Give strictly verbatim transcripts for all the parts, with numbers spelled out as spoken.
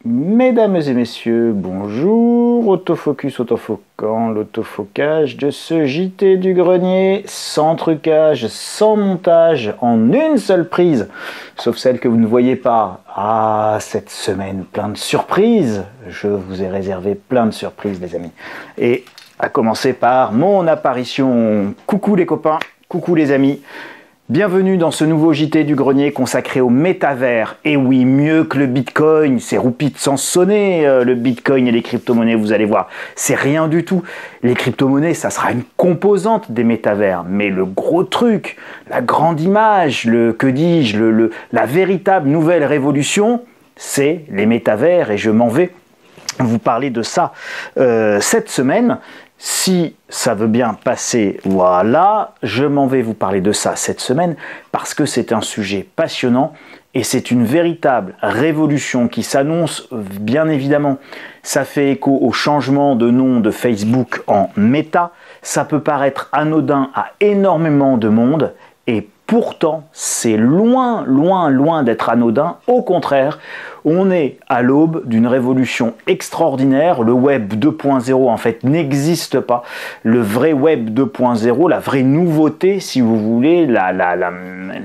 Mesdames et messieurs, bonjour, autofocus, autofocant, l'autofocage de ce J T du grenier, sans trucage, sans montage, en une seule prise, sauf celle que vous ne voyez pas. Ah, cette semaine, plein de surprises, je vous ai réservé plein de surprises les amis. Et à commencer par mon apparition. Coucou les copains, coucou les amis. Bienvenue dans ce nouveau J T du grenier consacré au métavers. Et oui, mieux que le Bitcoin, c'est roupite sans sonner, euh, le Bitcoin et les crypto-monnaies, vous allez voir, c'est rien du tout. Les crypto-monnaies, ça sera une composante des métavers, mais le gros truc, la grande image, le que dis-je, le, le, la véritable nouvelle révolution, c'est les métavers, et je m'en vais vous parler de ça euh, cette semaine. Si ça veut bien passer, voilà, je m'en vais vous parler de ça cette semaine parce que c'est un sujet passionnant et c'est une véritable révolution qui s'annonce bien évidemment. Ça fait écho au changement de nom de Facebook en Meta. Ça peut paraître anodin à énormément de monde et pourtant c'est loin, loin, loin d'être anodin. Au contraire, on est à l'aube d'une révolution extraordinaire. Le web deux point zéro en fait n'existe pas. Le vrai web deux point zéro, la vraie nouveauté si vous voulez, la, la, la,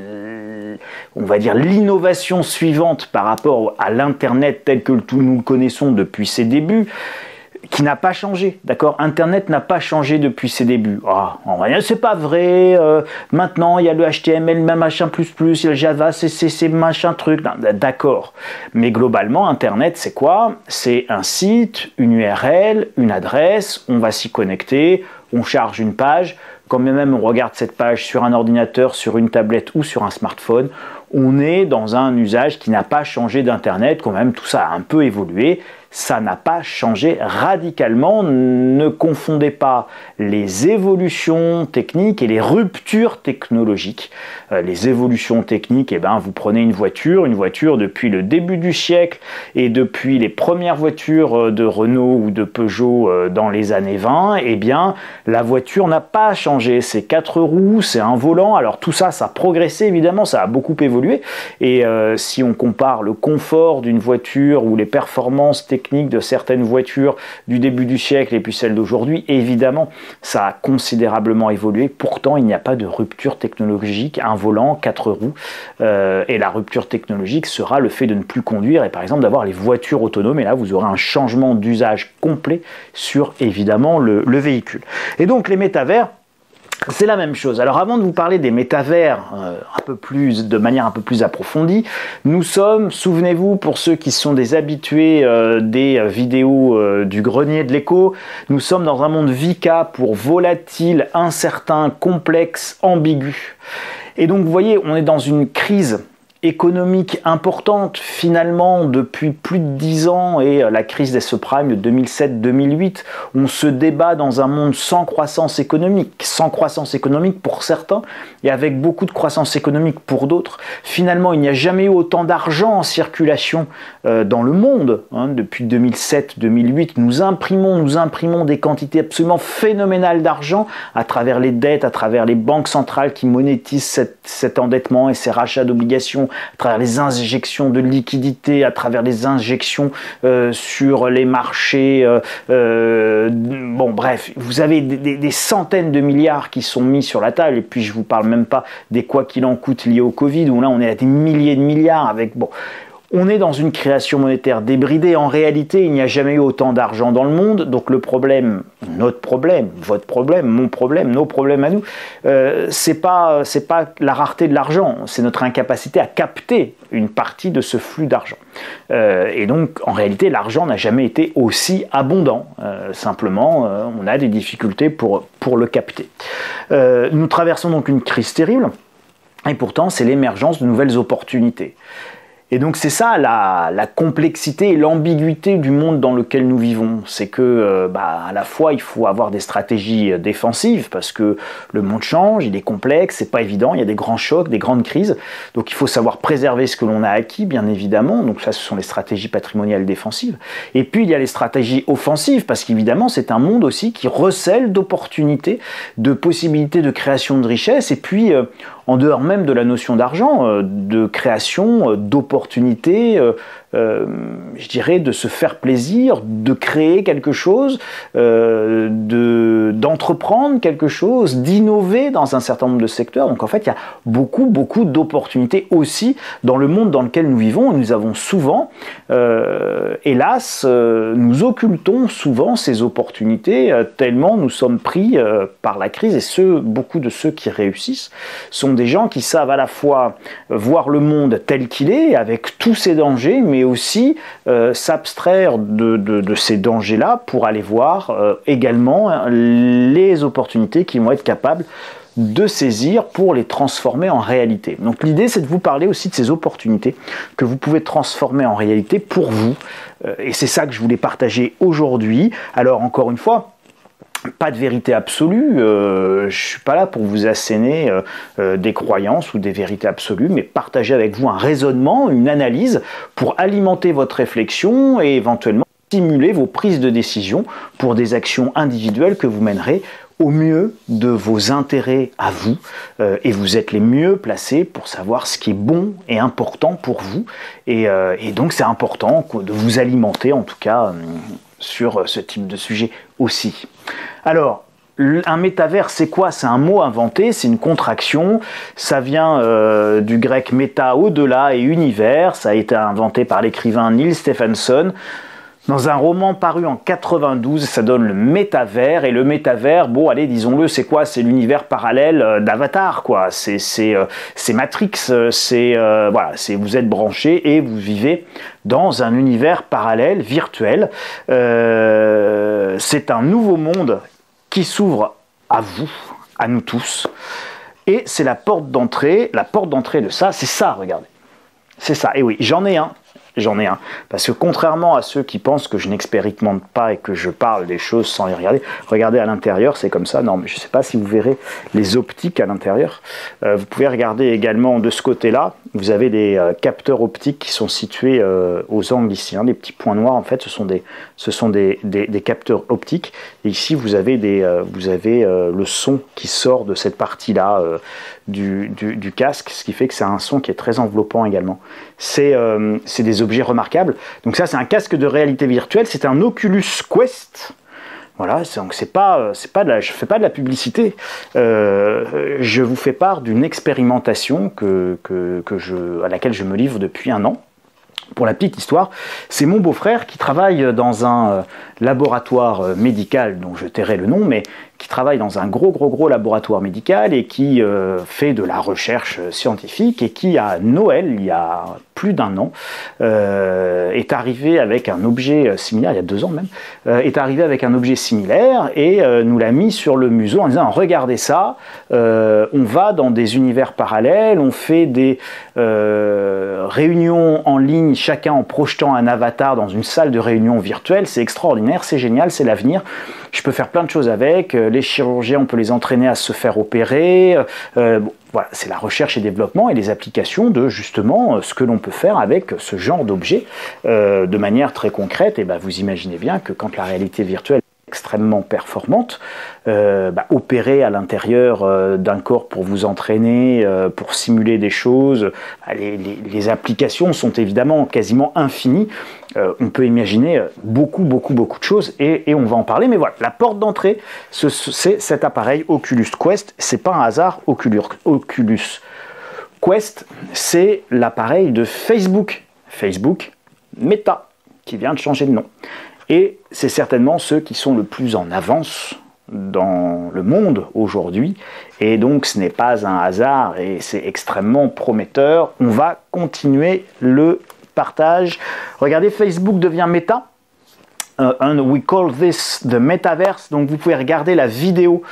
on va dire l'innovation suivante par rapport à l'internet tel que nous le connaissons depuis ses débuts, qui n'a pas changé, d'accord? Internet n'a pas changé depuis ses débuts. Ah, en vrai, c'est pas vrai. Euh, maintenant, il y a le H T M L, machin plus plus, il y a le Java, C C C, machin truc. D'accord. Mais globalement, Internet, c'est quoi? C'est un site, une U R L, une adresse. On va s'y connecter, on charge une page. Quand même on regarde cette page sur un ordinateur, sur une tablette ou sur un smartphone, on est dans un usage qui n'a pas changé d'Internet. Quand même, tout ça a un peu évolué. Ça n'a pas changé radicalement. Ne confondez pas les évolutions techniques et les ruptures technologiques. Euh, les évolutions techniques, eh ben, vous prenez une voiture, une voiture depuis le début du siècle et depuis les premières voitures de Renault ou de Peugeot euh, dans les années vingt, eh bien, la voiture n'a pas changé. C'est quatre roues, c'est un volant. Alors tout ça, ça a progressé évidemment, ça a beaucoup évolué. Et euh, si on compare le confort d'une voiture ou les performances techniques de certaines voitures du début du siècle et puis celles d'aujourd'hui, évidemment, ça a considérablement évolué. Pourtant, il n'y a pas de rupture technologique. Un volant, quatre roues, euh, et la rupture technologique sera le fait de ne plus conduire et par exemple d'avoir les voitures autonomes. Et là, vous aurez un changement d'usage complet sur évidemment le, le véhicule. Et donc, les métavers, c'est la même chose. Alors avant de vous parler des métavers euh, un peu plus, de manière un peu plus approfondie, nous sommes, souvenez-vous, pour ceux qui sont des habitués euh, des vidéos euh, du grenier de l'écho, nous sommes dans un monde V U C A pour volatile, incertain, complexe, ambigu. Et donc vous voyez, on est dans une crise économique importante finalement depuis plus de dix ans et la crise des subprimes de deux mille sept deux mille huit. On se débat dans un monde sans croissance économique, sans croissance économique pour certains et avec beaucoup de croissance économique pour d'autres. Finalement, il n'y a jamais eu autant d'argent en circulation euh, dans le monde. Hein. Depuis deux mille sept deux mille huit, nous imprimons, nous imprimons des quantités absolument phénoménales d'argent à travers les dettes, à travers les banques centrales qui monétisent cet, cet endettement et ces rachats d'obligations, à travers les injections de liquidités, à travers les injections euh, sur les marchés. Euh, euh, bon, bref, vous avez des, des, des centaines de milliards qui sont mis sur la table, et puis je vous parle même pas des quoi qu'il en coûte liés au Covid, où là on est à des milliers de milliards avec... bon. On est dans une création monétaire débridée. En réalité, il n'y a jamais eu autant d'argent dans le monde. Donc le problème, notre problème, votre problème, mon problème, nos problèmes à nous, euh, c'est pas, c'est pas la rareté de l'argent, c'est notre incapacité à capter une partie de ce flux d'argent. Euh, et donc, en réalité, l'argent n'a jamais été aussi abondant. Euh, simplement, euh, on a des difficultés pour, pour le capter. Euh, nous traversons donc une crise terrible, et pourtant, c'est l'émergence de nouvelles opportunités. Et donc c'est ça la, la complexité et l'ambiguïté du monde dans lequel nous vivons. C'est que euh, bah, à la fois il faut avoir des stratégies défensives parce que le monde change, il est complexe, c'est pas évident, il y a des grands chocs, des grandes crises. Donc il faut savoir préserver ce que l'on a acquis, bien évidemment. Donc ça, ce sont les stratégies patrimoniales défensives. Et puis il y a les stratégies offensives parce qu'évidemment c'est un monde aussi qui recèle d'opportunités, de possibilités de création de richesses. Et puis euh, en dehors même de la notion d'argent, euh, de création, euh, d'opportunités, euh, euh, je dirais, de se faire plaisir, de créer quelque chose, euh, de, d'entreprendre quelque chose, d'innover dans un certain nombre de secteurs. Donc en fait, il y a beaucoup, beaucoup d'opportunités aussi dans le monde dans lequel nous vivons. Nous avons souvent, euh, hélas, euh, nous occultons souvent ces opportunités euh, tellement nous sommes pris euh, par la crise. Et ceux, beaucoup de ceux qui réussissent sont des gens qui savent à la fois voir le monde tel qu'il est, avec tous ses dangers, mais aussi euh, s'abstraire de, de, de ces dangers-là pour aller voir euh, également les opportunités qu'ils vont être capables de saisir pour les transformer en réalité. Donc l'idée, c'est de vous parler aussi de ces opportunités que vous pouvez transformer en réalité pour vous. Euh, et c'est ça que je voulais partager aujourd'hui. Alors encore une fois, pas de vérité absolue, euh, je ne suis pas là pour vous asséner euh, euh, des croyances ou des vérités absolues, mais partager avec vous un raisonnement, une analyse pour alimenter votre réflexion et éventuellement stimuler vos prises de décision pour des actions individuelles que vous mènerez au mieux de vos intérêts à vous, euh, et vous êtes les mieux placés pour savoir ce qui est bon et important pour vous, et, euh, et donc c'est important de vous alimenter en tout cas euh, sur ce type de sujet aussi. Alors, un métavers, c'est quoi? C'est un mot inventé, c'est une contraction, ça vient euh, du grec méta, au-delà, et univers, ça a été inventé par l'écrivain Neil Stephenson, dans un roman paru en quatre-vingt-douze, ça donne le métavers, et le métavers, bon allez, disons-le, c'est quoi? C'est l'univers parallèle euh, d'Avatar, quoi, c'est euh, Matrix, c'est, euh, voilà, vous êtes branché et vous vivez dans un univers parallèle, virtuel, euh, c'est un nouveau monde qui s'ouvre à vous, à nous tous, et c'est la porte d'entrée, la porte d'entrée de ça, c'est ça, regardez, c'est ça, et oui, j'en ai un, J'en ai un. Parce que contrairement à ceux qui pensent que je n'expérimente pas et que je parle des choses sans les regarder, regardez à l'intérieur, c'est comme ça. Non, mais je ne sais pas si vous verrez les optiques à l'intérieur. Euh, vous pouvez regarder également de ce côté-là. Vous avez des euh, capteurs optiques qui sont situés euh, aux angles ici. Hein, des petits points noirs, en fait, ce sont des, ce sont des, des, des capteurs optiques. Et ici, vous avez, des, euh, vous avez euh, le son qui sort de cette partie-là euh, du, du, du casque, ce qui fait que c'est un son qui est très enveloppant également. C'est euh, des objets remarquables. Donc ça, c'est un casque de réalité virtuelle, c'est un Oculus Quest. Voilà, donc c'est pas, c'est pas de la, je fais pas de la publicité. Euh, je vous fais part d'une expérimentation que, que, que je, à laquelle je me livre depuis un an. Pour la petite histoire, c'est mon beau-frère qui travaille dans un laboratoire médical, dont je tairai le nom, mais qui travaille dans un gros gros gros laboratoire médical et qui euh, fait de la recherche scientifique et qui à Noël, il y a plus d'un an, euh, est arrivé avec un objet similaire, il y a deux ans même, euh, est arrivé avec un objet similaire et euh, nous l'a mis sur le museau en disant regardez ça, euh, on va dans des univers parallèles, on fait des euh, réunions en ligne, chacun en projetant un avatar dans une salle de réunion virtuelle, c'est extraordinaire, c'est génial, c'est l'avenir. Je peux faire plein de choses avec, les chirurgiens, on peut les entraîner à se faire opérer, euh, bon, voilà, c'est la recherche et développement et les applications de justement ce que l'on peut faire avec ce genre d'objet euh, de manière très concrète. Et ben, vous imaginez bien que quand la réalité virtuelle est extrêmement performante, euh, bah, opérer à l'intérieur euh, d'un corps pour vous entraîner, euh, pour simuler des choses, bah, les, les, les applications sont évidemment quasiment infinies. Euh, on peut imaginer beaucoup, beaucoup, beaucoup de choses et, et on va en parler. Mais voilà, la porte d'entrée, c'est cet appareil Oculus Quest. C'est pas un hasard, Oculus, Oculus Quest, c'est l'appareil de Facebook. Facebook Meta, qui vient de changer de nom. Et c'est certainement ceux qui sont le plus en avance dans le monde aujourd'hui. Et donc ce n'est pas un hasard et c'est extrêmement prometteur. On va continuer le partage. Regardez, Facebook devient Meta. Uh, and we call this the Metaverse. Donc vous pouvez regarder la vidéo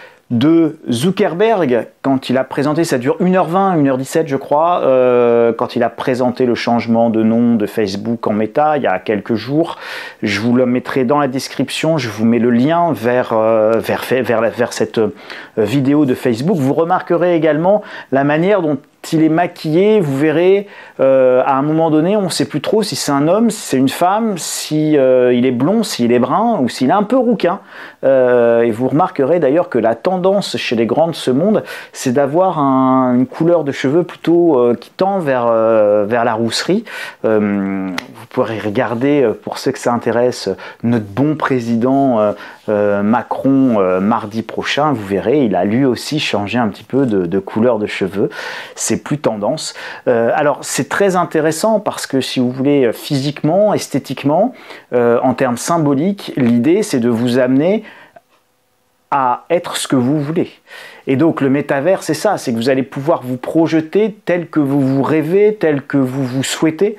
de Zuckerberg quand il a présenté, ça dure une heure vingt, une heure dix-sept je crois, euh, quand il a présenté le changement de nom de Facebook en Meta il y a quelques jours. Je vous le mettrai dans la description, je vous mets le lien vers, euh, vers, vers, vers cette euh, vidéo de Facebook. Vous remarquerez également la manière dont il est maquillé, vous verrez, euh, à un moment donné, on ne sait plus trop si c'est un homme, si c'est une femme, si euh, il est blond, s'il est brun ou s'il est un peu rouquin. Euh, et vous remarquerez d'ailleurs que la tendance chez les grands de ce monde, c'est d'avoir un, une couleur de cheveux plutôt euh, qui tend vers, euh, vers la rousserie. Euh, vous pourrez regarder, pour ceux que ça intéresse, notre bon président euh, euh, Macron euh, mardi prochain. Vous verrez, il a lui aussi changé un petit peu de, de couleur de cheveux. C'est plus tendance. Euh, alors c'est très intéressant parce que si vous voulez, physiquement, esthétiquement, euh, en termes symboliques, l'idée c'est de vous amener à être ce que vous voulez. Et donc le métavers, c'est ça, c'est que vous allez pouvoir vous projeter tel que vous vous rêvez, tel que vous vous souhaitez.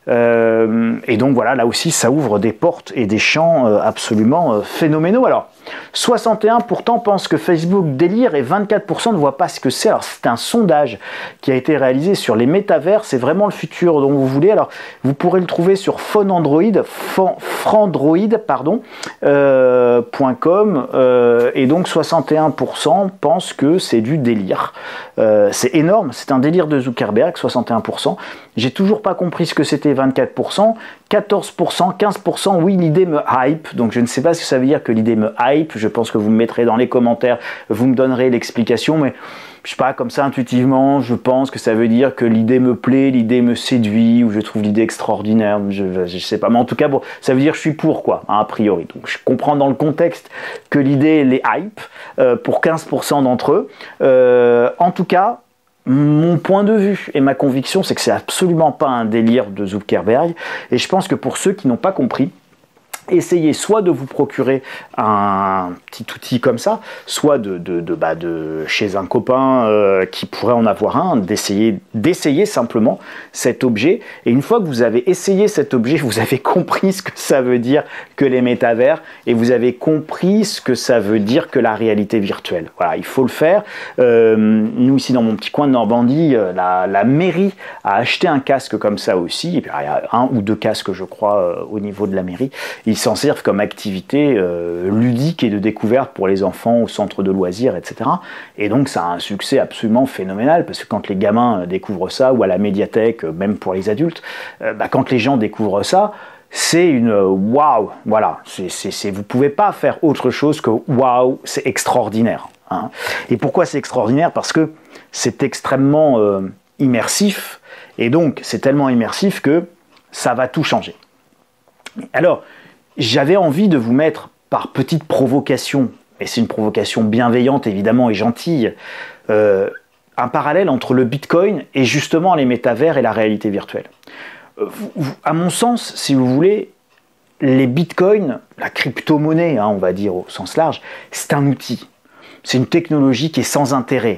Euh, et donc voilà, là aussi, ça ouvre des portes et des champs euh, absolument euh, phénoménaux. Alors, soixante et un pour cent pourtant pensent que Facebook délire et vingt-quatre pour cent ne voient pas ce que c'est. Alors, c'est un sondage qui a été réalisé sur les métavers. C'est vraiment le futur dont vous voulez. Alors, vous pourrez le trouver sur Phonandroid, frandroid, pardon, euh, .com. Euh, et donc, soixante et un pour cent pensent que c'est du délire. Euh, c'est énorme. C'est un délire de Zuckerberg, soixante et un pour cent. J'ai toujours pas compris ce que c'était vingt-quatre pour cent. quatorze pour cent, quinze pour cent, oui, l'idée me hype. Donc je ne sais pas ce que ça veut dire que l'idée me hype. Je pense que vous me mettrez dans les commentaires, vous me donnerez l'explication, mais je sais pas, comme ça intuitivement, je pense que ça veut dire que l'idée me plaît, l'idée me séduit, ou je trouve l'idée extraordinaire. Je, je sais pas, mais en tout cas, bon, ça veut dire que je suis pour, quoi, hein, a priori. Donc je comprends dans le contexte que l'idée les hype euh, pour quinze pour cent d'entre eux. Euh, en tout cas, mon point de vue et ma conviction, c'est que c'est absolument pas un délire de Zuckerberg. Et je pense que pour ceux qui n'ont pas compris, essayez soit de vous procurer un petit outil comme ça, soit de, de, de, bah de chez un copain euh, qui pourrait en avoir un, d'essayer, d'essayer simplement cet objet. Et une fois que vous avez essayé cet objet, vous avez compris ce que ça veut dire que les métavers et vous avez compris ce que ça veut dire que la réalité virtuelle. Voilà, il faut le faire. Euh, nous, ici, dans mon petit coin de Normandie, la, la mairie a acheté un casque comme ça aussi. Et puis, il y a un ou deux casques, je crois, euh, au niveau de la mairie. Ils s'en servent comme activité euh, ludique et de découverte pour les enfants au centre de loisirs, et cetera. Et donc ça a un succès absolument phénoménal parce que quand les gamins découvrent ça, ou à la médiathèque, même pour les adultes, euh, bah, quand les gens découvrent ça, c'est une waouh, voilà. C'est, c'est, c'est, vous ne pouvez pas faire autre chose que waouh, c'est extraordinaire. Hein. Et pourquoi c'est extraordinaire? Parce que c'est extrêmement euh, immersif et donc c'est tellement immersif que ça va tout changer. Alors, j'avais envie de vous mettre par petite provocation, et c'est une provocation bienveillante évidemment et gentille, euh, un parallèle entre le Bitcoin et justement les métavers et la réalité virtuelle. Euh, vous, à mon sens, si vous voulez, les Bitcoins, la crypto-monnaie, hein, on va dire au sens large, c'est un outil. C'est une technologie qui est sans intérêt,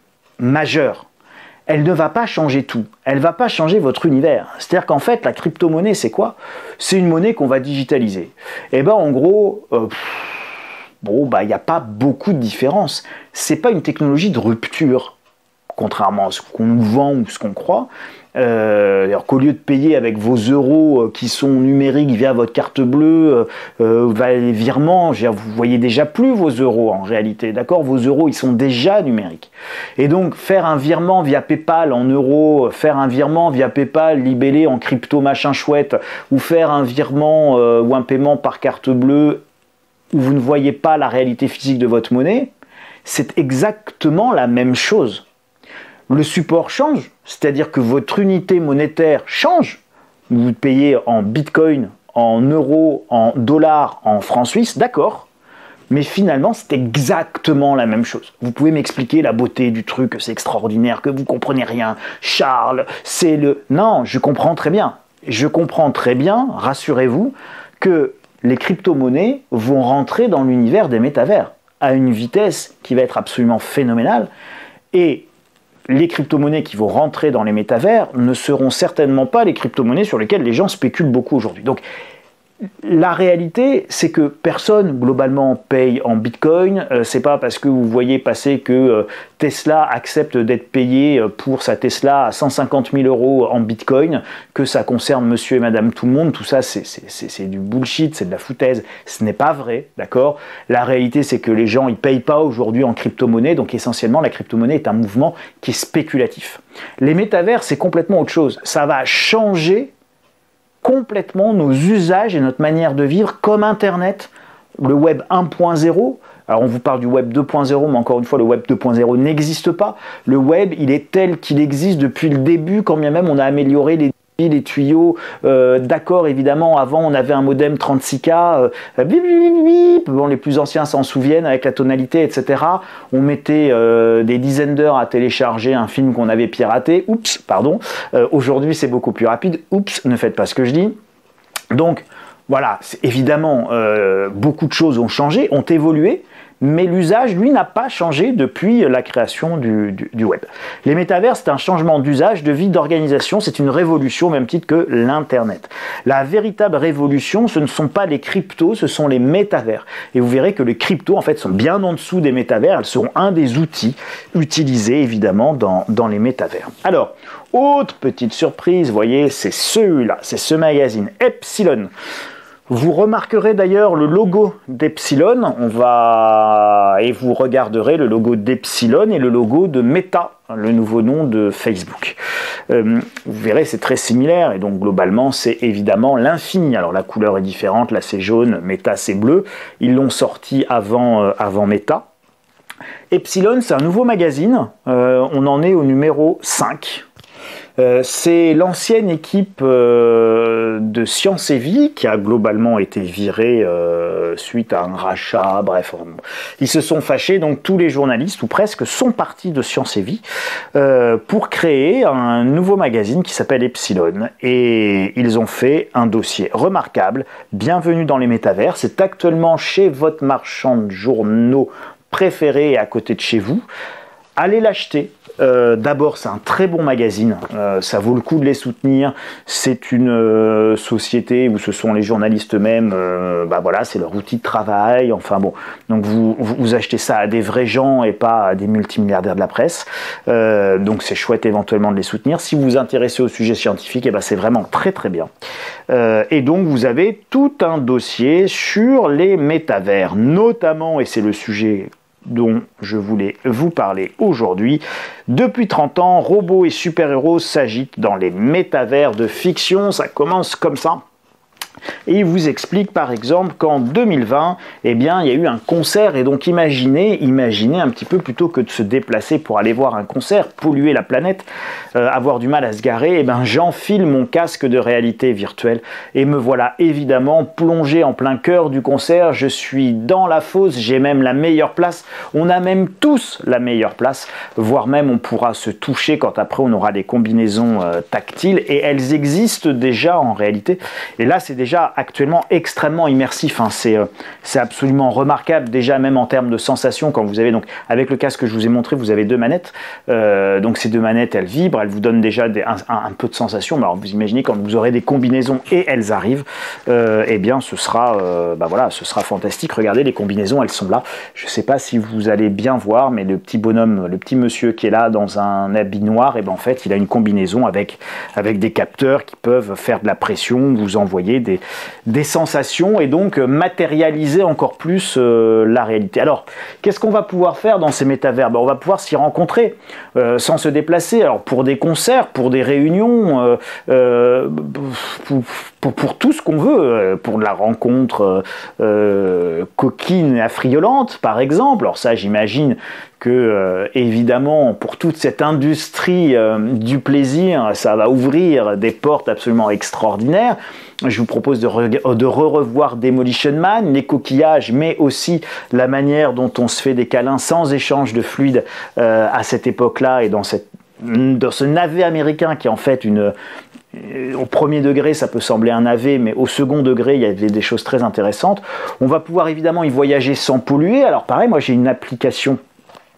majeure. Elle ne va pas changer tout. Elle ne va pas changer votre univers. C'est-à-dire qu'en fait, la crypto-monnaie, c'est quoi? C'est une monnaie qu'on va digitaliser. Et ben, en gros, euh, bon, bah, il n'y a pas beaucoup de différence. C'est pas une technologie de rupture, contrairement à ce qu'on nous vend ou ce qu'on croit. Euh, alors qu'au lieu de payer avec vos euros euh, qui sont numériques via votre carte bleue, euh, euh, les virements, vous voyez déjà plus vos euros en réalité, d'accord? Vos euros, ils sont déjà numériques. Et donc, faire un virement via PayPal en euros, faire un virement via PayPal libellé en crypto machin chouette, ou faire un virement euh, ou un paiement par carte bleue où vous ne voyez pas la réalité physique de votre monnaie, c'est exactement la même chose. Le support change, c'est-à-dire que votre unité monétaire change. Vous payez en bitcoin, en euros, en dollars, en francs suisses, d'accord. Mais finalement, c'est exactement la même chose. Vous pouvez m'expliquer la beauté du truc, que c'est extraordinaire, que vous comprenez rien. Charles, c'est le... Non, je comprends très bien. Je comprends très bien, rassurez-vous, que les crypto-monnaies vont rentrer dans l'univers des métavers à une vitesse qui va être absolument phénoménale. Et les crypto-monnaies qui vont rentrer dans les métavers ne seront certainement pas les crypto-monnaies sur lesquelles les gens spéculent beaucoup aujourd'hui. Donc, La réalité, c'est que personne, globalement, paye en Bitcoin. Euh, c'est pas parce que vous voyez passer que euh, Tesla accepte d'être payé pour sa Tesla à cent cinquante mille euros en Bitcoin que ça concerne monsieur et madame tout le monde. Tout ça, c'est du bullshit, c'est de la foutaise. Ce n'est pas vrai, d'accord? La réalité, c'est que les gens, ils payent pas aujourd'hui en crypto-monnaie. Donc, essentiellement, la crypto-monnaie est un mouvement qui est spéculatif. Les métavers, c'est complètement autre chose. Ça va changer complètement nos usages et notre manière de vivre, comme Internet, le web un point zéro. Alors on vous parle du web deux point zéro, mais encore une fois, le web deux point zéro n'existe pas. Le web, il est tel qu'il existe depuis le début, quand bien même on a amélioré les les tuyaux, euh, d'accord, évidemment, avant on avait un modem trente-six K, euh, bip, bip, bip, bon, les plus anciens s'en souviennent avec la tonalité, et cetera. On mettait euh, des dizaines d'heures à télécharger un film qu'on avait piraté, oups, pardon, euh, aujourd'hui c'est beaucoup plus rapide, oups, ne faites pas ce que je dis. Donc, voilà, évidemment, euh, beaucoup de choses ont changé, ont évolué, mais l'usage, lui, n'a pas changé depuis la création du, du, du web. Les métavers, c'est un changement d'usage, de vie, d'organisation, c'est une révolution au même titre que l'Internet. La véritable révolution, ce ne sont pas les cryptos, ce sont les métavers. Et vous verrez que les cryptos, en fait, sont bien en dessous des métavers, elles seront un des outils utilisés, évidemment, dans, dans les métavers. Alors, autre petite surprise, vous voyez, c'est celui-là, c'est ce magazine, Epsilon. Vous remarquerez d'ailleurs le logo d'Epsilon, on va et vous regarderez le logo d'Epsilon et le logo de Meta, le nouveau nom de Facebook. Euh, vous verrez, c'est très similaire et donc globalement c'est évidemment l'infini. Alors la couleur est différente, là c'est jaune, Meta c'est bleu. Ils l'ont sorti avant, euh, avant Meta. Epsilon, c'est un nouveau magazine, euh, on en est au numéro cinq. Euh, c'est l'ancienne équipe euh, de Science et Vie qui a globalement été virée euh, suite à un rachat, bref, euh, ils se sont fâchés, donc tous les journalistes, ou presque, sont partis de Science et Vie euh, pour créer un nouveau magazine qui s'appelle Epsilon, et ils ont fait un dossier remarquable, bienvenue dans les métavers, c'est actuellement chez votre marchand de journaux préféré à côté de chez vous, allez l'acheter. Euh, D'abord, c'est un très bon magazine, euh, ça vaut le coup de les soutenir. C'est une euh, société où ce sont les journalistes eux-mêmes, euh, bah voilà, c'est leur outil de travail. Enfin bon, donc vous, vous achetez ça à des vrais gens et pas à des multimilliardaires de la presse. Euh, donc c'est chouette éventuellement de les soutenir. Si vous vous intéressez au sujet scientifique, eh ben c'est vraiment très très bien. Euh, et donc vous avez tout un dossier sur les métavers, notamment, et c'est le sujet dont je voulais vous parler aujourd'hui. Depuis trente ans, robots et super-héros s'agitent dans les métavers de fiction. Ça commence comme ça. Et il vous explique par exemple qu'en deux mille vingt, eh bien, il y a eu un concert, et donc imaginez, imaginez un petit peu, plutôt que de se déplacer pour aller voir un concert, polluer la planète, euh, avoir du mal à se garer, eh ben, j'enfile mon casque de réalité virtuelle et me voilà évidemment plongé en plein cœur du concert. Je suis dans la fosse, j'ai même la meilleure place, on a même tous la meilleure place, voire même on pourra se toucher quand après on aura des combinaisons euh, tactiles, et elles existent déjà en réalité. Et là c'est déjà déjà actuellement extrêmement immersif, hein. C'est euh, c'est absolument remarquable, déjà même en termes de sensations. Quand vous avez donc, avec le casque que je vous ai montré, vous avez deux manettes, euh, donc ces deux manettes elles vibrent, elles vous donnent déjà des, un, un peu de sensations. Mais alors vous imaginez quand vous aurez des combinaisons et elles arrivent, euh, eh bien ce sera, euh, bah voilà, ce sera fantastique. Regardez, les combinaisons elles sont là, je sais pas si vous allez bien voir, mais le petit bonhomme, le petit monsieur qui est là dans un habit noir, et ben en fait il a une combinaison avec, avec des capteurs qui peuvent faire de la pression, vous envoyer des des sensations et donc matérialiser encore plus euh, la réalité. Alors, qu'est-ce qu'on va pouvoir faire dans ces métavers? Ben, on va pouvoir s'y rencontrer euh, sans se déplacer. Alors, pour des concerts, pour des réunions, euh, euh, pour, pour, pour tout ce qu'on veut, pour de la rencontre euh, coquine et affriolante, par exemple. Alors ça, j'imagine que, euh, évidemment, pour toute cette industrie euh, du plaisir, ça va ouvrir des portes absolument extraordinaires. Je vous propose de, re de re-revoir Demolition Man, les coquillages, mais aussi la manière dont on se fait des câlins sans échange de fluide euh, à cette époque-là, et dans, cette, dans ce navet américain qui est en fait une... Au premier degré, ça peut sembler un navet, mais au second degré, il y avait des choses très intéressantes. On va pouvoir évidemment y voyager sans polluer. Alors pareil, moi j'ai une application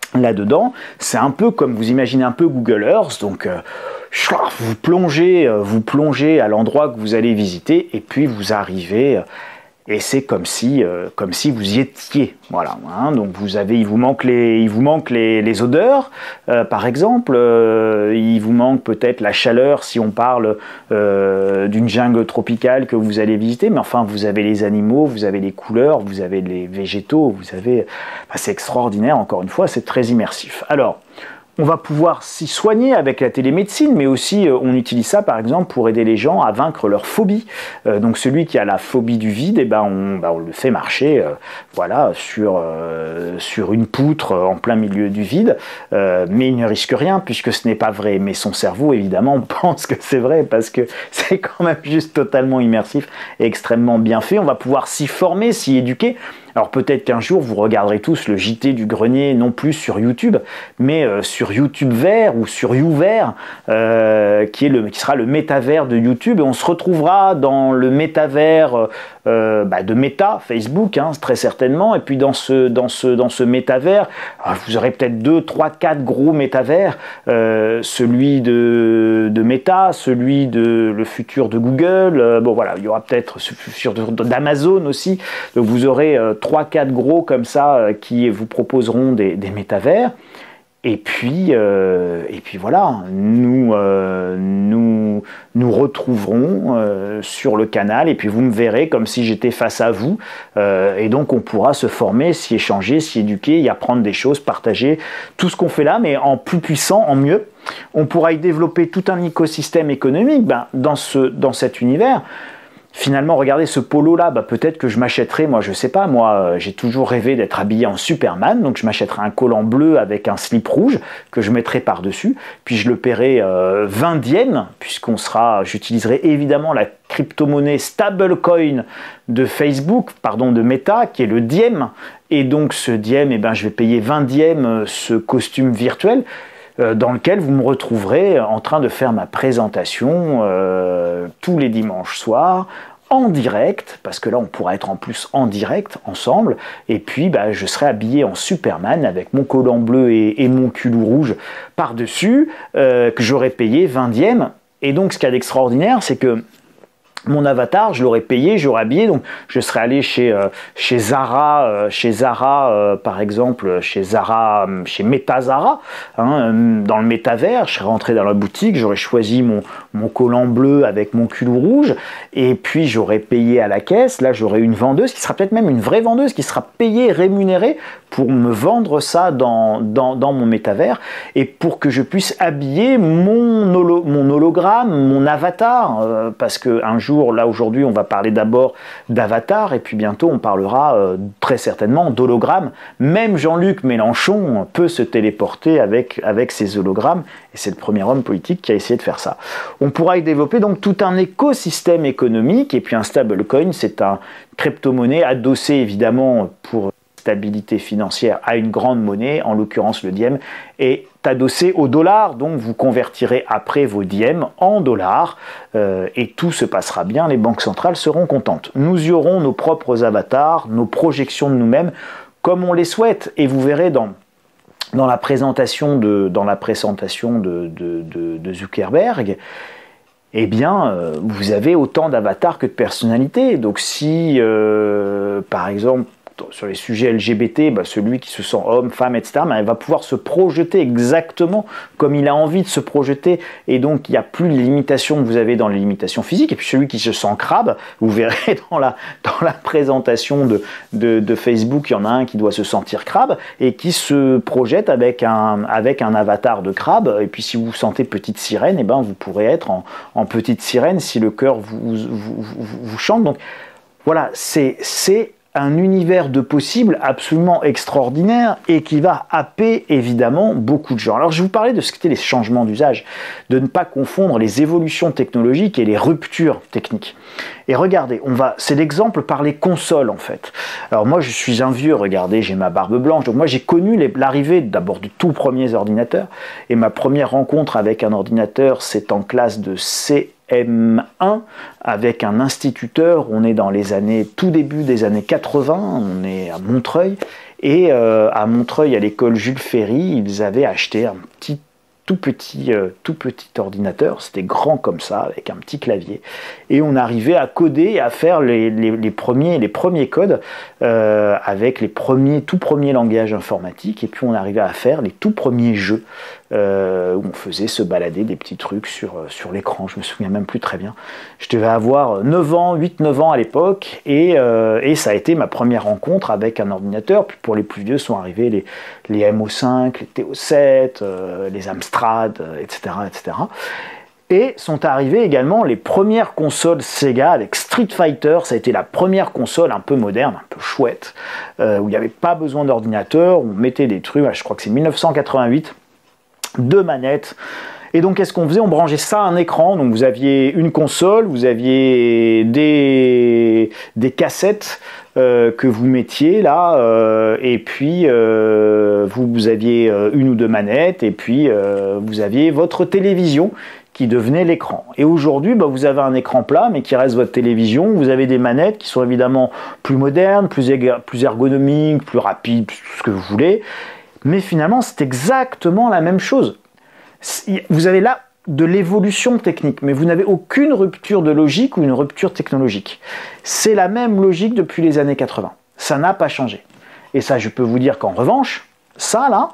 là-dedans. C'est un peu comme vous imaginez un peu Google Earth, donc euh, vous plongez, vous plongez à l'endroit que vous allez visiter et puis vous arrivez et c'est comme si, euh, comme si vous y étiez. Voilà. Hein, donc vous avez, il vous manque les, il vous manque les, les odeurs, euh, par exemple. Euh, il vous manque peut-être la chaleur si on parle euh, d'une jungle tropicale que vous allez visiter. Mais enfin, vous avez les animaux, vous avez les couleurs, vous avez les végétaux, vous avez, enfin, c'est extraordinaire. Encore une fois, c'est très immersif. Alors. On va pouvoir s'y soigner avec la télémédecine, mais aussi euh, on utilise ça par exemple pour aider les gens à vaincre leur phobie. Euh, donc celui qui a la phobie du vide, eh ben on, ben on le fait marcher euh, voilà, sur, euh, sur une poutre en plein milieu du vide, euh, mais il ne risque rien puisque ce n'est pas vrai. Mais son cerveau évidemment pense que c'est vrai parce que c'est quand même juste totalement immersif et extrêmement bien fait. On va pouvoir s'y former, s'y éduquer. Alors peut-être qu'un jour vous regarderez tous le J T du grenier, non plus sur YouTube, mais euh, sur YouTube vert ou sur YouVert, euh, qui, est le, qui sera le métavers de YouTube. Et on se retrouvera dans le métavers euh, bah, de Meta, Facebook, hein, très certainement. Et puis dans ce, dans ce, dans ce métavers, vous aurez peut-être deux, trois, quatre gros métavers. Euh, celui de, de Meta, celui de le futur de Google. Euh, bon voilà, il y aura peut-être ce futur d'Amazon aussi. Donc vous aurez euh, trois quatre gros comme ça euh, qui vous proposeront des, des métavers. Et puis, euh, et puis voilà, nous, euh, nous, nous retrouverons euh, sur le canal et puis vous me verrez comme si j'étais face à vous. Euh, et donc on pourra se former, s'y échanger, s'y éduquer, y apprendre des choses, partager tout ce qu'on fait là, mais en plus puissant, en mieux. On pourra y développer tout un écosystème économique ben, dans, ce, dans cet univers. Finalement, regardez ce polo-là, bah, peut-être que je m'achèterai, moi je sais pas, moi euh, j'ai toujours rêvé d'être habillé en Superman, donc je m'achèterai un collant bleu avec un slip rouge que je mettrai par-dessus, puis je le paierai euh, vingt dièmes, puisqu'on sera, j'utiliserai évidemment la crypto-monnaie stablecoin de Facebook, pardon, de Meta, qui est le diem, et donc ce diem, eh ben, je vais payer vingt dièmes ce costume virtuel, dans lequel vous me retrouverez en train de faire ma présentation euh, tous les dimanches soirs, en direct, parce que là on pourra être en plus en direct ensemble, et puis bah, je serai habillé en Superman avec mon collant bleu et, et mon culot rouge par-dessus, euh, que j'aurai payé vingt dièmes. Et donc ce qu'il y a d'extraordinaire, c'est que mon avatar, je l'aurais payé, j'aurais habillé, donc je serais allé chez, euh, chez Zara, euh, chez Zara euh, par exemple, chez Zara, chez Meta Zara, hein, dans le métavers, je serais rentré dans la boutique, j'aurais choisi mon, mon collant bleu avec mon culot rouge, et puis j'aurais payé à la caisse, là j'aurais une vendeuse, qui sera peut-être même une vraie vendeuse, qui sera payée, rémunérée, pour me vendre ça dans, dans, dans mon métavers, et pour que je puisse habiller mon, holo, mon hologramme, mon avatar, euh, parce qu'un jour, là aujourd'hui on va parler d'abord d'avatar et puis bientôt on parlera euh, très certainement d'hologramme. Même Jean-Luc Mélenchon peut se téléporter avec, avec ses hologrammes et c'est le premier homme politique qui a essayé de faire ça. On pourra y développer donc tout un écosystème économique et puis un stablecoin, c'est un crypto-monnaie adossé évidemment pour stabilité financière à une grande monnaie, en l'occurrence le diem, est adossé au dollar, donc vous convertirez après vos dièmes en dollars euh, et tout se passera bien, les banques centrales seront contentes. Nous y aurons nos propres avatars, nos projections de nous-mêmes comme on les souhaite et vous verrez dans, dans la présentation de, dans la présentation de, de, de, de Zuckerberg, eh bien, euh, vous avez autant d'avatars que de personnalités. Donc si, euh, par exemple, sur les sujets L G B T, bah celui qui se sent homme, femme, et cetera, bah il va pouvoir se projeter exactement comme il a envie de se projeter. Et donc, il n'y a plus les limitations que vous avez dans les limitations physiques. Et puis, celui qui se sent crabe, vous verrez dans la, dans la présentation de, de, de Facebook, il y en a un qui doit se sentir crabe et qui se projette avec un, avec un avatar de crabe. Et puis, si vous vous sentez petite sirène, eh ben, vous pourrez être en, en petite sirène si le cœur vous, vous, vous, vous chante. Donc, voilà, c'est... c'est un univers de possibles absolument extraordinaire et qui va happer évidemment beaucoup de gens. Alors je vais vous parler de ce qu'étaient les changements d'usage, de ne pas confondre les évolutions technologiques et les ruptures techniques. Et regardez, on va, c'est l'exemple par les consoles en fait. Alors moi je suis un vieux, regardez, j'ai ma barbe blanche, donc moi j'ai connu l'arrivée d'abord de tout premiers ordinateurs et ma première rencontre avec un ordinateur c'est en classe de C M un avec un instituteur. On est dans les années, tout début des années quatre-vingts, on est à Montreuil. Et euh, à Montreuil, à l'école Jules Ferry, ils avaient acheté un petit tout petit, euh, tout petit ordinateur, c'était grand comme ça, avec un petit clavier, et on arrivait à coder et à faire les, les, les, premiers, les premiers codes euh, avec les premiers, tout premiers langages informatiques, et puis on arrivait à faire les tout premiers jeux euh, où on faisait se balader des petits trucs sur, sur l'écran. Je me souviens même plus très bien. Je devais avoir neuf ans, huit neuf ans à l'époque, et, euh, et ça a été ma première rencontre avec un ordinateur. Puis pour les plus vieux sont arrivés les, les M O cinq, les T O sept, euh, les Amstrad, et cetera, et cetera. Et sont arrivées également les premières consoles Sega avec Street Fighter. Ça a été la première console un peu moderne, un peu chouette, euh, où il n'y avait pas besoin d'ordinateur. On mettait des trucs, je crois que c'est mille neuf cent quatre-vingt-huit, deux manettes. Et donc, qu'est-ce qu'on faisait? On branchait ça à un écran. Donc, vous aviez une console, vous aviez des, des cassettes euh, que vous mettiez là, euh, et puis euh, vous, vous aviez une ou deux manettes, et puis euh, vous aviez votre télévision qui devenait l'écran. Et aujourd'hui, bah, vous avez un écran plat, mais qui reste votre télévision. Vous avez des manettes qui sont évidemment plus modernes, plus, plus ergonomiques, plus rapides, tout ce que vous voulez. Mais finalement, c'est exactement la même chose. Vous avez là de l'évolution technique, mais vous n'avez aucune rupture de logique ou une rupture technologique. C'est la même logique depuis les années quatre-vingts. Ça n'a pas changé. Et ça, je peux vous dire qu'en revanche, ça là,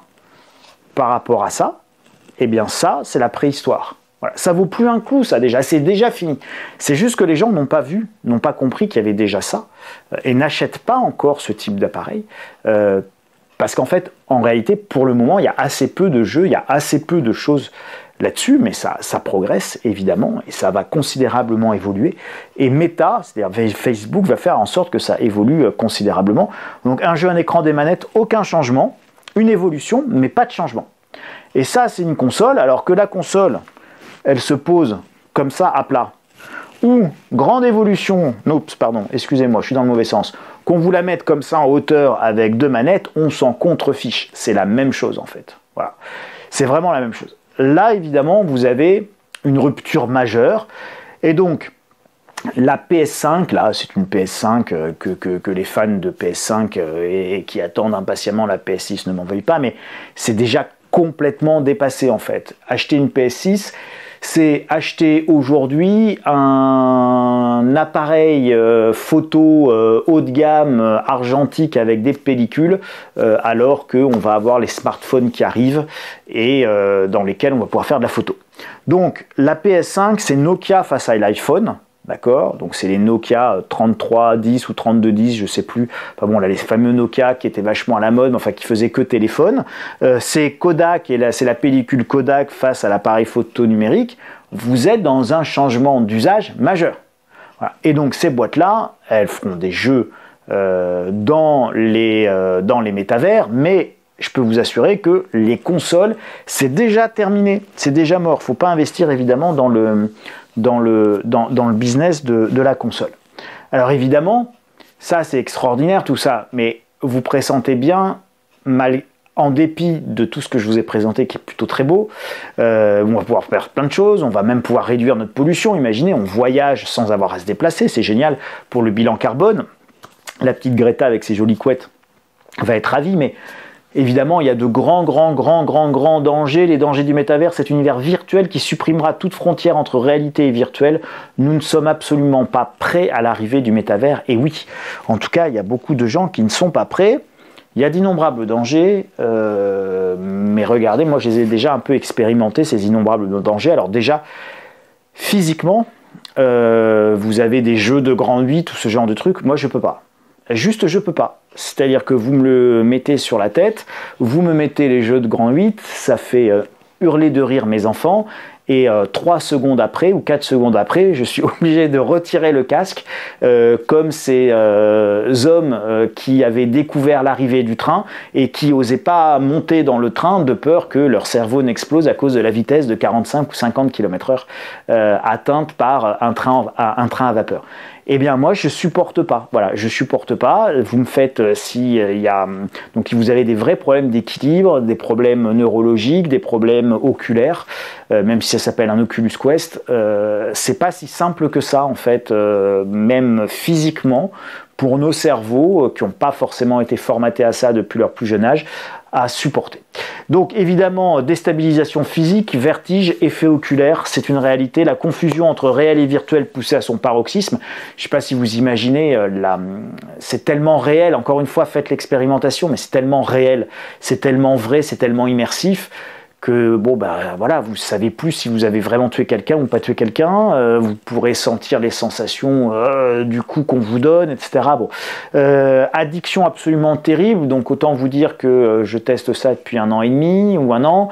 par rapport à ça, eh bien ça, c'est la préhistoire. Voilà. Ça vaut plus un coup, ça déjà, c'est déjà fini. C'est juste que les gens n'ont pas vu, n'ont pas compris qu'il y avait déjà ça, euh, et n'achètent pas encore ce type d'appareil, euh, parce qu'en fait, en réalité, pour le moment, il y a assez peu de jeux, il y a assez peu de choses là-dessus, mais ça, ça progresse évidemment, et ça va considérablement évoluer. Et Meta, c'est-à-dire Facebook, va faire en sorte que ça évolue considérablement. Donc un jeu, un écran, des manettes, aucun changement, une évolution, mais pas de changement. Et ça, c'est une console, alors que la console, elle se pose comme ça à plat, ou grande évolution, oups, pardon, excusez-moi, je suis dans le mauvais sens, qu'on vous la mette comme ça en hauteur avec deux manettes, on s'en contrefiche. C'est la même chose en fait. Voilà. C'est vraiment la même chose. Là, évidemment, vous avez une rupture majeure, et donc la P S cinq, là, c'est une P S cinq euh, que, que, que les fans de P S cinq euh, et, et qui attendent impatiemment la P S six ne m'en veuillent pas, mais c'est déjà complètement dépassé en fait. Acheter une P S six, c'est acheter aujourd'hui un appareil euh, photo euh, haut de gamme euh, argentique avec des pellicules, euh, alors qu'on va avoir les smartphones qui arrivent et euh, dans lesquels on va pouvoir faire de la photo. Donc la P S cinq, c'est Nokia face à l'iPhone. D'accord, donc c'est les Nokia trente-trois dix ou trente-deux dix, je sais plus. Enfin bon, là, les fameux Nokia qui étaient vachement à la mode, mais enfin qui faisaient que téléphone. Euh, c'est Kodak, et là c'est la pellicule Kodak face à l'appareil photo numérique. Vous êtes dans un changement d'usage majeur. Voilà. Et donc ces boîtes-là, elles feront des jeux euh, dans les euh, dans les métavers, mais je peux vous assurer que les consoles, c'est déjà terminé, c'est déjà mort. Faut pas investir évidemment dans le Dans le, dans, dans le business de, de la console. Alors évidemment, ça c'est extraordinaire tout ça, mais vous pressentez bien, mal, en dépit de tout ce que je vous ai présenté qui est plutôt très beau, euh, on va pouvoir faire plein de choses, on va même pouvoir réduire notre pollution. Imaginez, on voyage sans avoir à se déplacer, c'est génial pour le bilan carbone. La petite Greta avec ses jolies couettes va être ravie, mais évidemment, il y a de grands, grands, grands, grands, grands dangers. Les dangers du métavers, cet univers virtuel qui supprimera toute frontière entre réalité et virtuel. Nous ne sommes absolument pas prêts à l'arrivée du métavers. Et oui, en tout cas, il y a beaucoup de gens qui ne sont pas prêts. Il y a d'innombrables dangers, euh, mais regardez, moi je les ai déjà un peu expérimentés, ces innombrables dangers. Alors déjà, physiquement, euh, vous avez des jeux de grand huit, tout ce genre de trucs. Moi, je peux pas. Juste, je peux pas. C'est-à-dire que vous me le mettez sur la tête, vous me mettez les jeux de grand huit, ça fait euh, hurler de rire mes enfants, et euh, trois secondes après, ou quatre secondes après, je suis obligé de retirer le casque, euh, comme ces euh, hommes euh, qui avaient découvert l'arrivée du train, et qui n'osaient pas monter dans le train de peur que leur cerveau n'explose à cause de la vitesse de quarante-cinq ou cinquante kilomètres heure euh, atteinte par un train, un train à vapeur. Eh bien moi je supporte pas, voilà, je supporte pas. Vous me faites euh, si euh, il y a donc vous avez des vrais problèmes d'équilibre, des problèmes neurologiques, des problèmes oculaires, euh, même si ça s'appelle un Oculus Quest, euh, c'est pas si simple que ça en fait, euh, même physiquement pour nos cerveaux euh, qui n'ont pas forcément été formatés à ça depuis leur plus jeune âge, à supporter. Donc évidemment, déstabilisation physique, vertige, effet oculaire, c'est une réalité. La confusion entre réel et virtuel poussée à son paroxysme. Je ne sais pas si vous imaginez, euh, la... c'est tellement réel, encore une fois, faites l'expérimentation, mais c'est tellement réel, c'est tellement vrai, c'est tellement immersif, que bon bah voilà, vous savez plus si vous avez vraiment tué quelqu'un ou pas tué quelqu'un, euh, vous pourrez sentir les sensations euh, du coup qu'on vous donne, et cetera. Bon, euh, addiction absolument terrible, donc autant vous dire que euh, je teste ça depuis un an et demi ou un an,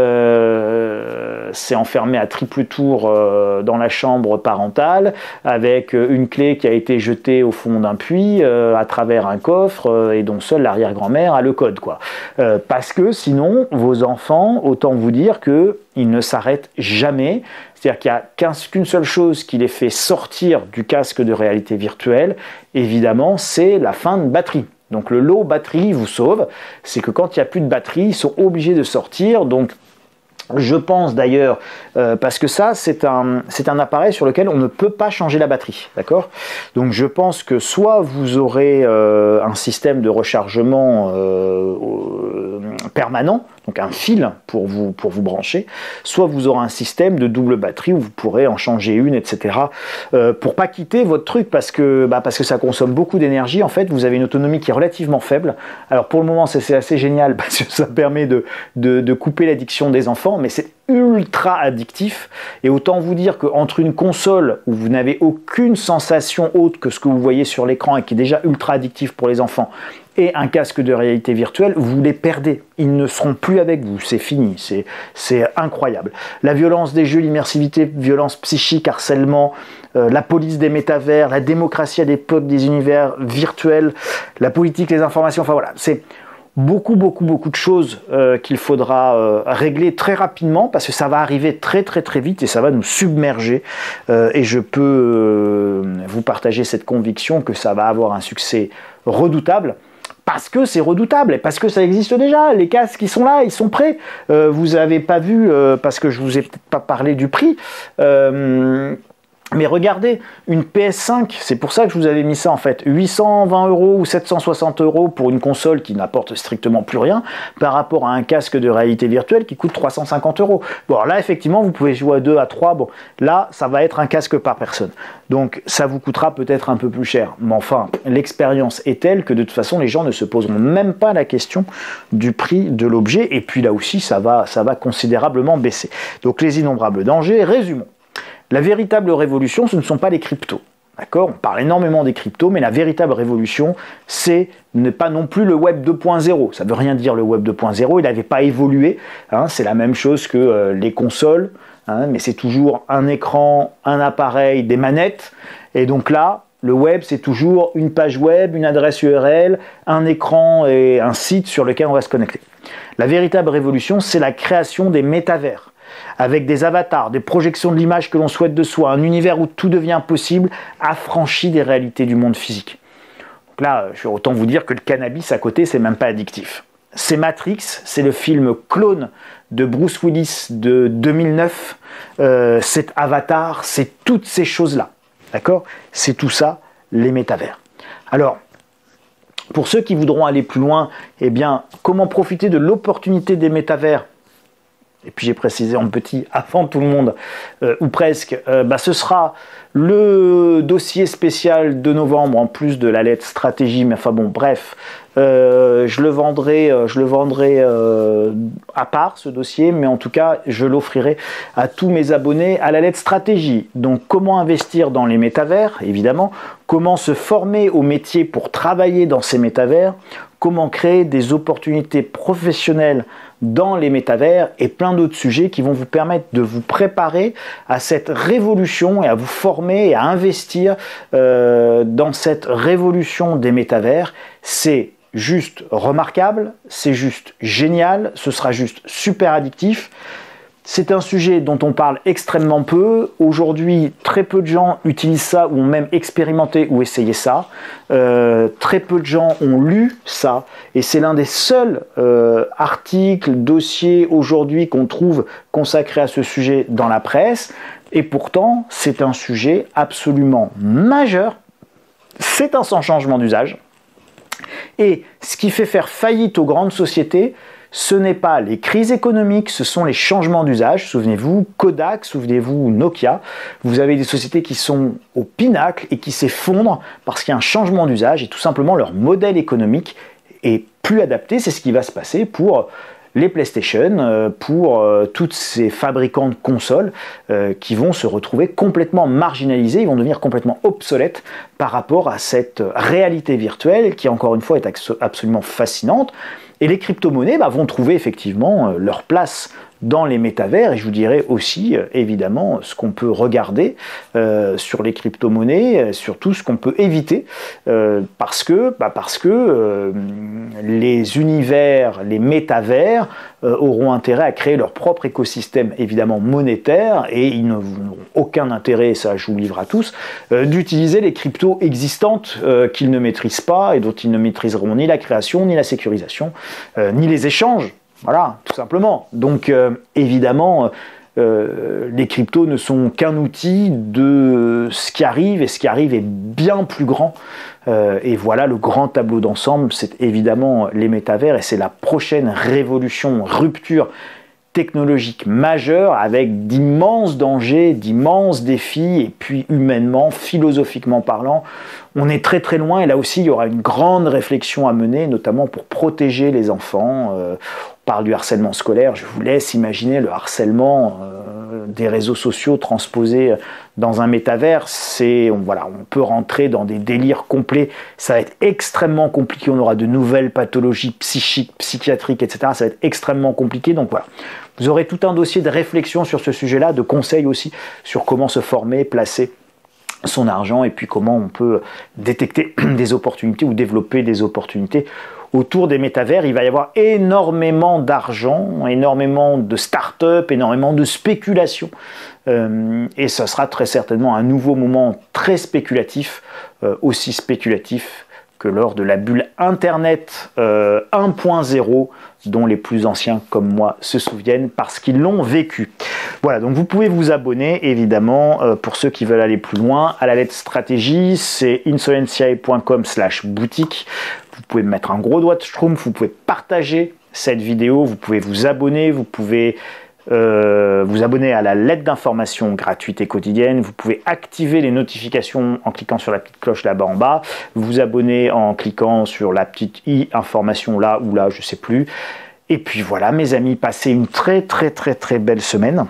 euh, c'est enfermé à triple tour euh, dans la chambre parentale, avec une clé qui a été jetée au fond d'un puits, euh, à travers un coffre, euh, et dont seule l'arrière-grand-mère a le code, quoi. Euh, parce que sinon, vos enfants, autant vous dire qu'ils ne s'arrêtent jamais. C'est-à-dire qu'il n'y a qu'une seule chose qui les fait sortir du casque de réalité virtuelle, évidemment, c'est la fin de batterie. Donc le low batterie vous sauve, c'est que quand il n'y a plus de batterie, ils sont obligés de sortir. Donc je pense d'ailleurs, euh, parce que ça, c'est un, c'est un appareil sur lequel on ne peut pas changer la batterie, d'accord? Donc je pense que soit vous aurez euh, un système de rechargement euh, euh, permanent, donc un fil pour vous, pour vous brancher, soit vous aurez un système de double batterie où vous pourrez en changer une, et cetera. Euh, pour pas quitter votre truc, parce que, bah, parce que ça consomme beaucoup d'énergie, en fait, vous avez une autonomie qui est relativement faible. Alors pour le moment, c'est assez génial, parce que ça permet de, de, de couper l'addiction des enfants, mais c'est ultra addictif, et autant vous dire qu'entre une console où vous n'avez aucune sensation autre que ce que vous voyez sur l'écran et qui est déjà ultra addictif pour les enfants, et un casque de réalité virtuelle, vous les perdez. Ils ne seront plus avec vous, c'est fini, c'est, c'est incroyable. La violence des jeux, l'immersivité, violence psychique, harcèlement, euh, la police des métavers, la démocratie à l'époque des univers virtuels, la politique, les informations, enfin voilà, c'est beaucoup, beaucoup, beaucoup de choses euh, qu'il faudra euh, régler très rapidement, parce que ça va arriver très, très, très vite et ça va nous submerger. Euh, et je peux euh, vous partager cette conviction que ça va avoir un succès redoutable. Parce que c'est redoutable et parce que ça existe déjà. Les casques, ils sont là, ils sont prêts. Euh, vous n'avez pas vu, euh, parce que je vous ai peut-être pas parlé du prix, euh, mais regardez, une P S cinq, c'est pour ça que je vous avais mis ça en fait, huit cent vingt euros ou sept cent soixante euros pour une console qui n'apporte strictement plus rien, par rapport à un casque de réalité virtuelle qui coûte trois cent cinquante euros. Bon, alors là, effectivement, vous pouvez jouer à deux, à trois, bon, là, ça va être un casque par personne. Donc, ça vous coûtera peut-être un peu plus cher. Mais enfin, l'expérience est telle que de toute façon, les gens ne se poseront même pas la question du prix de l'objet, et puis là aussi, ça va, ça va considérablement baisser. Donc, les innombrables dangers, résumons. La véritable révolution, ce ne sont pas les cryptos. D'accord ? On parle énormément des cryptos, mais la véritable révolution, c'est ne pas non plus le web deux point zéro. Ça ne veut rien dire le web deux point zéro, il n'avait pas évolué. Hein, c'est la même chose que euh, les consoles, hein, mais c'est toujours un écran, un appareil, des manettes. Et donc là, le web, c'est toujours une page web, une adresse U R L, un écran et un site sur lequel on va se connecter. La véritable révolution, c'est la création des métavers, avec des avatars, des projections de l'image que l'on souhaite de soi, un univers où tout devient possible, affranchi des réalités du monde physique. Donc là, je vais autant vous dire que le cannabis à côté, c'est même pas addictif. C'est Matrix, c'est le film clone de Bruce Willis de deux mille neuf, euh, c'est Avatar, c'est toutes ces choses-là. D'accord ? C'est tout ça, les métavers. Alors, pour ceux qui voudront aller plus loin, eh bien, comment profiter de l'opportunité des métavers ? Et puis j'ai précisé en petit, avant tout le monde, euh, ou presque, euh, bah, ce sera le dossier spécial de novembre, en plus de la lettre stratégie, mais enfin bon, bref, euh, je le vendrai, euh, je le vendrai euh, à part, ce dossier, mais en tout cas, je l'offrirai à tous mes abonnés à la lettre stratégie. Donc, comment investir dans les métavers, évidemment, comment se former au métier pour travailler dans ces métavers, comment créer des opportunités professionnelles dans les métavers et plein d'autres sujets qui vont vous permettre de vous préparer à cette révolution et à vous former et à investir euh, dans cette révolution des métavers. C'est juste remarquable, c'est juste génial, ce sera juste super addictif. C'est un sujet dont on parle extrêmement peu. Aujourd'hui, très peu de gens utilisent ça ou ont même expérimenté ou essayé ça. Euh, très peu de gens ont lu ça. Et c'est l'un des seuls euh, articles, dossiers aujourd'hui qu'on trouve consacrés à ce sujet dans la presse. Et pourtant, c'est un sujet absolument majeur. C'est un sans changement d'usage. Et ce qui fait faire faillite aux grandes sociétés, ce n'est pas les crises économiques, ce sont les changements d'usage. Souvenez-vous, Kodak, souvenez-vous, Nokia. Vous avez des sociétés qui sont au pinacle et qui s'effondrent parce qu'il y a un changement d'usage et tout simplement leur modèle économique est plus adapté. C'est ce qui va se passer pour les PlayStation, pour tous ces fabricants de consoles qui vont se retrouver complètement marginalisés, ils vont devenir complètement obsolètes par rapport à cette réalité virtuelle qui, encore une fois, est absolument fascinante. Et les crypto-monnaies bah, vont trouver effectivement euh, leur place dans les métavers. Et je vous dirai aussi, euh, évidemment, ce qu'on peut regarder euh, sur les crypto-monnaies, euh, surtout ce qu'on peut éviter, euh, parce que, bah, parce que euh, les univers, les métavers euh, auront intérêt à créer leur propre écosystème, évidemment monétaire, et ils n'auront aucun intérêt, ça je vous livre à tous, euh, d'utiliser les cryptos existantes euh, qu'ils ne maîtrisent pas et dont ils ne maîtriseront ni la création, ni la sécurisation, Euh, ni les échanges, voilà, tout simplement. Donc, euh, évidemment, euh, les cryptos ne sont qu'un outil de ce qui arrive, et ce qui arrive est bien plus grand. Euh, et voilà, le grand tableau d'ensemble, c'est évidemment les métavers, et c'est la prochaine révolution, rupture technologique majeure, avec d'immenses dangers, d'immenses défis, et puis humainement, philosophiquement parlant, on est très très loin, et là aussi il y aura une grande réflexion à mener, notamment pour protéger les enfants. Euh, on parle du harcèlement scolaire, je vous laisse imaginer le harcèlement euh, des réseaux sociaux transposés dans un métavers. C'est, on, voilà, on peut rentrer dans des délires complets, ça va être extrêmement compliqué, on aura de nouvelles pathologies psychiques, psychiatriques, et cetera. Ça va être extrêmement compliqué, donc voilà. Vous aurez tout un dossier de réflexion sur ce sujet-là, de conseils aussi sur comment se former, placer son argent et puis comment on peut détecter des opportunités ou développer des opportunités autour des métavers. Il va y avoir énormément d'argent, énormément de start-up, énormément de spéculation euh, et ce sera très certainement un nouveau moment très spéculatif, euh, aussi spéculatif que lors de la bulle Internet euh, un point zéro, dont les plus anciens comme moi se souviennent parce qu'ils l'ont vécu. Voilà, donc vous pouvez vous abonner évidemment euh, pour ceux qui veulent aller plus loin à la lettre stratégie, c'est insolentiae point com slash boutique. Vous pouvez me mettre un gros doigt de schtroumpf, vous pouvez partager cette vidéo, vous pouvez vous abonner, vous pouvez Euh, vous abonner à la lettre d'information gratuite et quotidienne, vous pouvez activer les notifications en cliquant sur la petite cloche là-bas en bas, vous abonner en cliquant sur la petite i information là ou là, je sais plus. Et puis voilà mes amis, passez une très très très très belle semaine.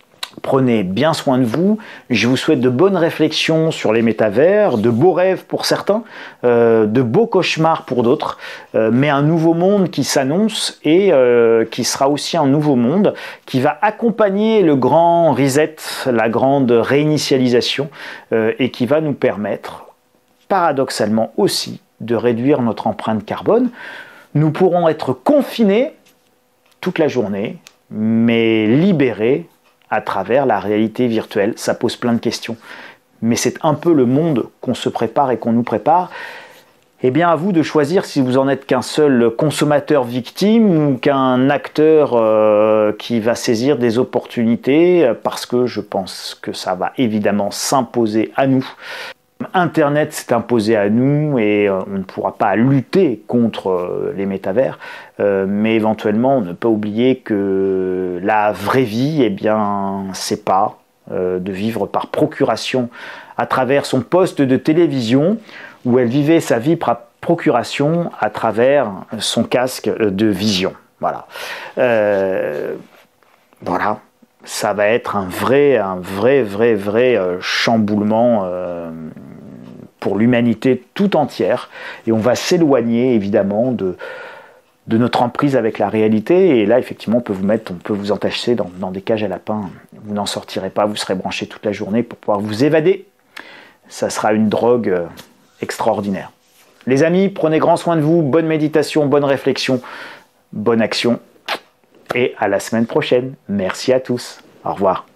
Prenez bien soin de vous, je vous souhaite de bonnes réflexions sur les métavers, de beaux rêves pour certains, euh, de beaux cauchemars pour d'autres, euh, mais un nouveau monde qui s'annonce et euh, qui sera aussi un nouveau monde qui va accompagner le grand reset, la grande réinitialisation euh, et qui va nous permettre paradoxalement aussi de réduire notre empreinte carbone. Nous pourrons être confinés toute la journée, mais libérés à travers la réalité virtuelle. Ça pose plein de questions, mais c'est un peu le monde qu'on se prépare et qu'on nous prépare. Eh bien, à vous de choisir si vous en êtes qu'un seul consommateur victime ou qu'un acteur euh, qui va saisir des opportunités, parce que je pense que ça va évidemment s'imposer à nous. Internet s'est imposé à nous et euh, on ne pourra pas lutter contre euh, les métavers, euh, mais éventuellement on ne peut pas oublier que la vraie vie, eh bien, c'est pas euh, de vivre par procuration à travers son poste de télévision où elle vivait sa vie par procuration à travers son casque de vision. Voilà. Euh, voilà. Ça va être un vrai, un vrai, vrai, vrai euh, chamboulement euh, pour l'humanité tout entière. Et on va s'éloigner, évidemment, de, de notre emprise avec la réalité. Et là, effectivement, on peut vous mettre, on peut vous entacher dans, dans des cages à lapins. Vous n'en sortirez pas, vous serez branché toute la journée pour pouvoir vous évader. Ça sera une drogue euh, extraordinaire. Les amis, prenez grand soin de vous. Bonne méditation, bonne réflexion, bonne action. et à la semaine prochaine. Merci à tous. Au revoir.